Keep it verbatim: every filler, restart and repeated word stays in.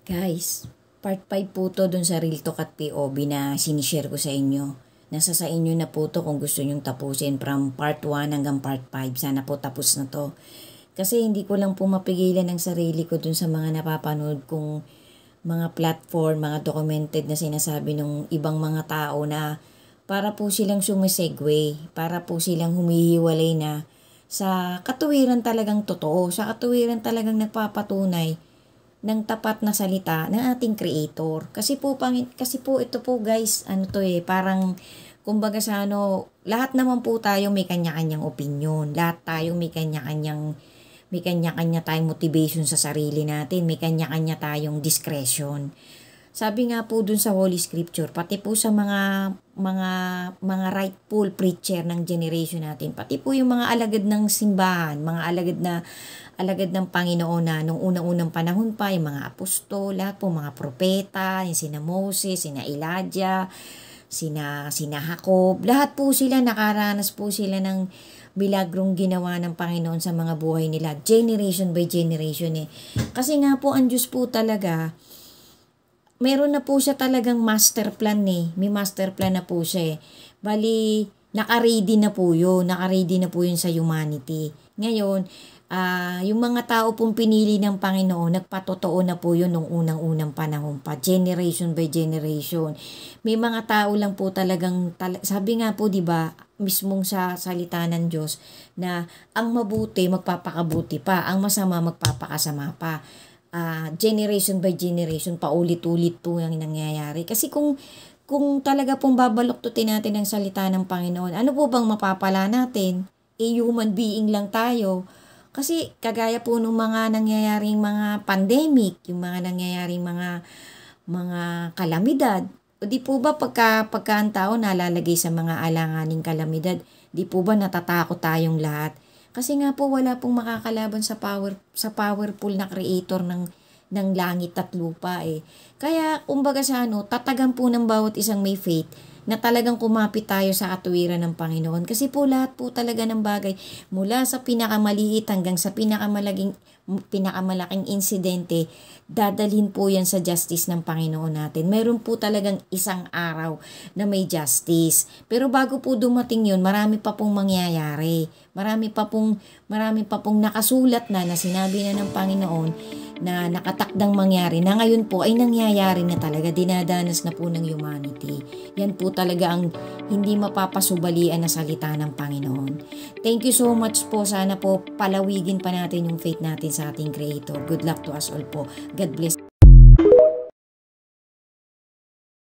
Guys, part five po to dun sa Real Talk at P O V na sinishare ko sa inyo. Nasa sa inyo na po to kung gusto nyong tapusin from part one hanggang part five. Sana po tapos na to. Kasi hindi ko lang po mapigilan ang sarili ko dun sa mga napapanood kong mga platform, mga documented na sinasabi ng ibang mga tao na para po silang sumisegue, para po silang humihiwalay na sa katuwiran talagang totoo, sa katuwiran talagang nagpapatunay ng tapat na salita ng ating creator. Kasi po pang kasi po ito po guys, ano to eh, parang kumbaga sa ano, lahat naman po tayo may kanya-kanyang opinion. Lahat tayo may kanya-kanyang may kanya-kanya tayong motivation sa sarili natin, may kanya-kanya tayong discretion. Sabi nga po dun sa Holy Scripture, pati po sa mga mga mga rightful preacher ng generation natin, pati po yung mga alagad ng simbahan, mga alagad na alagad ng Panginoon na nung unang-unang panahon pa, yung mga apostol, lahat po mga propeta, yung sina Moses, sina Elijah, sina sina Jacob, lahat po sila nakaranas po sila ng milagrong ginawa ng Panginoon sa mga buhay nila, generation by generation eh. Kasi nga po ang Diyos po talaga, meron na po siya talagang master plan eh. May master plan na po siya eh. Bali, naka-ready na po yun. Naka-ready na po yun sa humanity. Ngayon, uh, yung mga tao pong pinili ng Panginoon, nagpatotoo na po yun nung unang-unang panahon pa. Generation by generation. May mga tao lang po talagang, tal- sabi nga po, di ba, mismong sa salita ng Diyos, na ang mabuti, magpapakabuti pa. Ang masama, magpapakasama pa. Uh, generation by generation, paulit-ulit po yung nangyayari. Kasi kung kung talaga pong babaluktutin natin ang salita ng Panginoon, ano po bang mapapala natin? E human being lang tayo. Kasi kagaya po ng mga nangyayaring mga pandemic, yung mga nangyayaring mga mga kalamidad, o di po ba pagka, pagka ang tao nalalagay sa mga alanganing kalamidad, di po ba natatakot tayong lahat? Kasi nga po wala pong makakalaban sa power sa powerful na creator ng ng langit at lupa eh. Kaya kumbaga sa ano, tatagan po ng bawat isang may faith na talagang kumapit tayo sa katuwiran ng Panginoon. Kasi po lahat po talaga ng bagay, mula sa pinakamaliit hanggang sa pinakamalaking pinakamalaking insidente, dadalhin po yan sa justice ng Panginoon natin. Meron po talagang isang araw na may justice. Pero bago po dumating yun, marami pa pong mangyayari. Marami pa pong, marami pa pong nakasulat na na sinabi na ng Panginoon na nakatakdang mangyari na ngayon po ay nangyayari na talaga, dinadanas na po ng humanity. Yan po talaga ang hindi mapapasubalian na salita ng Panginoon. Thank you so much po. Sana po palawigin pa natin yung faith natin sa ating Creator. Good luck to us all po. God bless.